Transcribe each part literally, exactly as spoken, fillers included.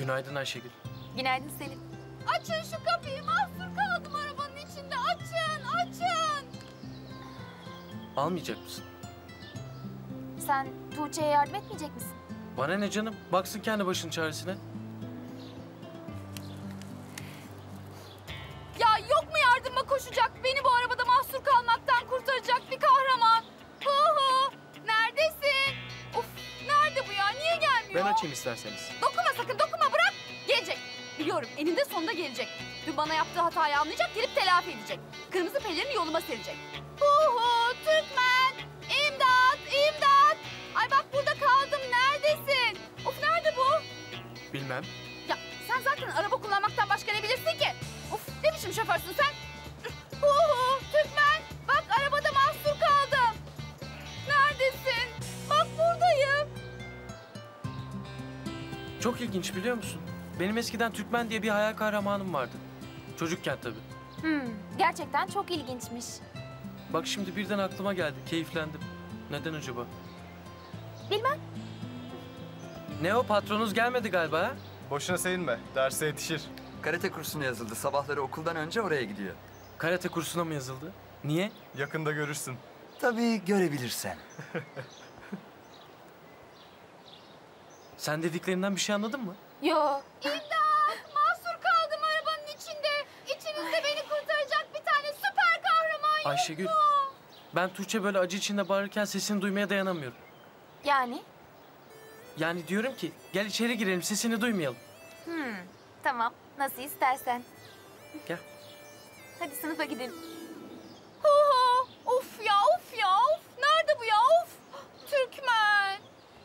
Günaydın Ayşegül. Günaydın Selim. Açın şu kapıyı, mahsur kaldım arabanın içinde. Açın, açın. Almayacak mısın? Sen Tuğçe'ye yardım etmeyecek misin? Bana ne canım? Baksın kendi başının çaresine. Ya yok mu yardıma koşacak, beni bu arabada mahsur kalmaktan kurtaracak bir kahraman? Hu hu, neredesin? Of, nerede bu ya, niye gelmiyor? Ben açayım isterseniz. Dokunma sakın, dokunma, bırak. Gelecek. Biliyorum, eninde sonunda gelecek. Dün bana yaptığı hatayı anlayacak, gelip telafi edecek. Kırmızı pelerini yoluma serecek. Hu hu, Türkmen. İmdat, imdat. Ay bak burada kaldım, neredesin? Of, nerede bu? Bilmem. Ya sen zaten araba kullanmaktan başka ne bilirsin ki? Of, ne biçim şoförsün sen? Hu hu, Türkmen. Bak arabada mahsur kaldım. Neredesin? Bak buradayım. Çok ilginç biliyor musun? Benim eskiden Türkmen diye bir hayal kahramanım vardı. Çocukken tabii. Hmm, gerçekten çok ilginçmiş. Bak şimdi birden aklıma geldi. Keyiflendim. Neden acaba? Bilmem. Ne o, patronunuz gelmedi galiba ha? Boşuna sevinme. Derse yetişir. Karate kursuna yazıldı. Sabahları okuldan önce oraya gidiyor. Karate kursuna mı yazıldı? Niye? Yakında görürsün. Tabii görebilirsen. Sen dediklerinden bir şey anladın mı? Yo. İmdat! Mahsur kaldım arabanın içinde. İçinizde beni kurtaracak bir tane süper kahraman yok Ayşegül, mu? ben Tuğçe böyle acı içinde bağırırken sesini duymaya dayanamıyorum. Yani? Yani diyorum ki gel içeri girelim, sesini duymayalım. Hmm, tamam. Nasıl istersen. Gel. Hadi sınıfa gidelim. Hu hu! Of ya, of ya, of! Nerede bu ya, of! Türkmen!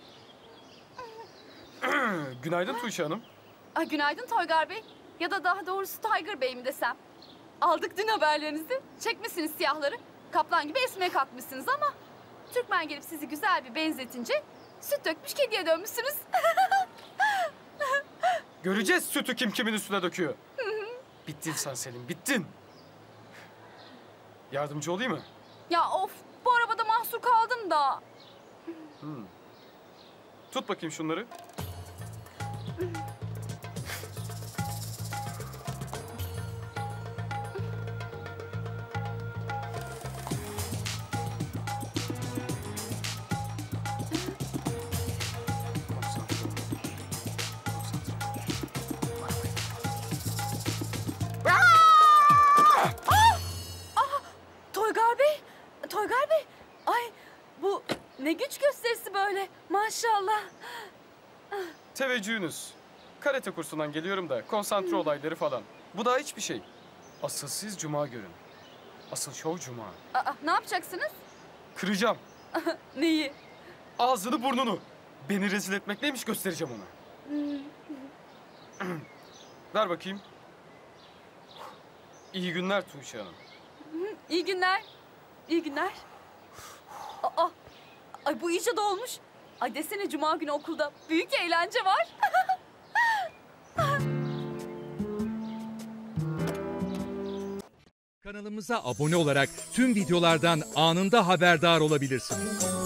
Günaydın Tuğçe Hanım. Ay, günaydın Toygar Bey. Ya da daha doğrusu Tiger Bey mi desem? Aldık dün haberlerinizi. Çekmişsiniz siyahları. Kaplan gibi esmeye kalkmışsınız ama... Türkmen gelip sizi güzel bir benzetince... süt dökmüş kediye dönmüşsünüz. Göreceğiz sütü kim kimin üstüne döküyor. Bittin sen Selim, bittin. Yardımcı olayım mı? Ya of, bu arabada mahsur kaldım da. Hmm. Tut bakayım şunları. Toygar Bey, Toygar Bey. Ay, bu ne güç gösterisi böyle, maşallah. Teveccühünüz. Karate kursundan geliyorum da konsantre olayları falan. Bu daha hiçbir şey. Asıl siz cuma görün. Asıl şov cuma. Aa, ne yapacaksınız? Kıracağım. Neyi? Ağzını burnunu. Beni rezil etmek neymiş göstereceğim ona. Ver bakayım. İyi günler Tuğçe Hanım. İyi günler. İyi günler. Aa, ay bu iyice dolmuş. Ay desene cuma günü okulda büyük eğlence var. Kanalımıza abone olarak tüm videolardan anında haberdar olabilirsiniz.